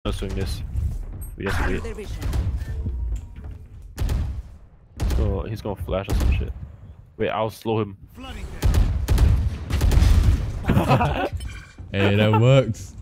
No swing this. We have to wait. He's gonna flash or some shit. Wait, I'll slow him. Hey, that works.